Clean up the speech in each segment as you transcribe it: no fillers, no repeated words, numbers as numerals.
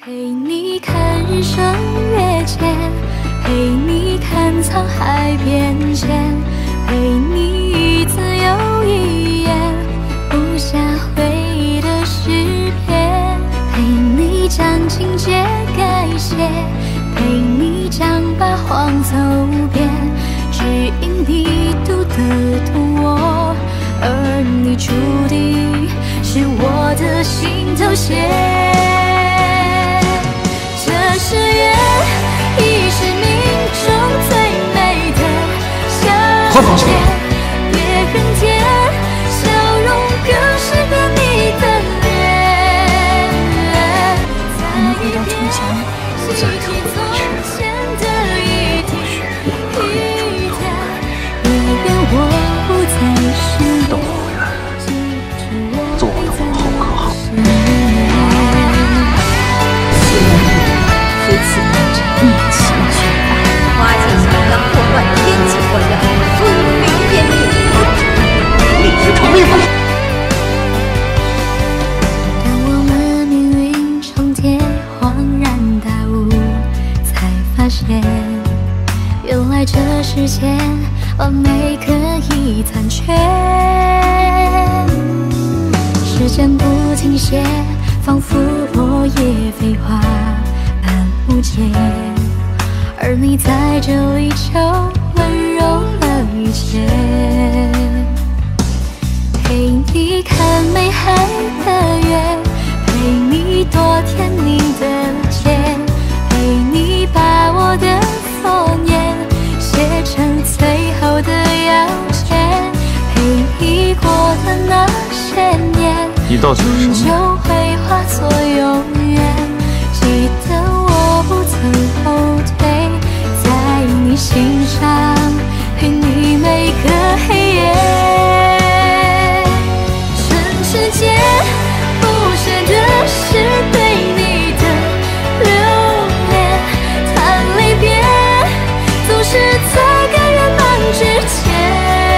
陪你看日升月减，陪你看沧海变迁，陪你一字又一言，不下回忆的诗篇，陪你将情节改写，陪你将八荒走遍，只因你读得懂我，而你注定是我的心头血。 这是缘，已是命中最美的相见。别恨天，笑容更适合你的脸。 还没回到从前， 再也回不去了。或许我终于能等我回来，做我的王后可好？ 非此逆情绝爱，花间小娘破坏天际火药，分飞天命， 立即成立法。 当我们命运重叠，恍然大悟，才发现，原来这世间完美可以残缺。时间不停歇，仿佛落叶飞花。 无解，而你在这里就温柔了一切。陪你看美海的月，陪你多舔你的肩，陪你把我的诺言写成最后的要钱。陪你过的那些年，终究会化作永远。记得。 不曾后退，在你心上陪你每个黑夜。尘世间不舍的是对你的留恋，谈离别总是在该圆满之前。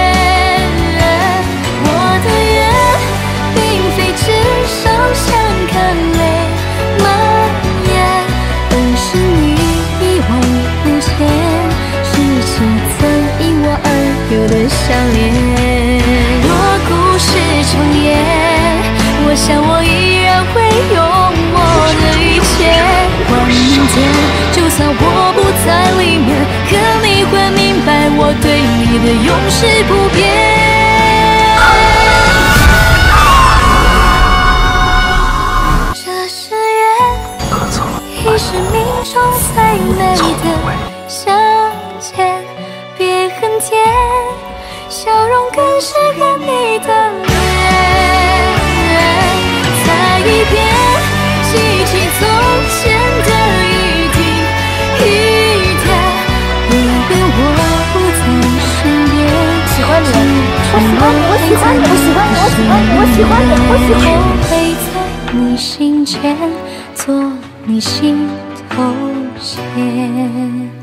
我的愿并非只剩下看泪蔓延。 是你一往无前，是情曾因我而有的相恋。若故事重演，我想我依然会用我的一切还明天。就算我不在里面，可你会明白我对你的永世不变。 已是命中最美的相见，别恨天，笑容更适合你的脸。再一遍，记起从前的一滴一点，宁愿我不在身边。 喜欢你，我喜欢你，我喜欢你，我喜欢你，我喜欢你，我喜欢你，我喜欢你。 我会在你心间做。 你心头线。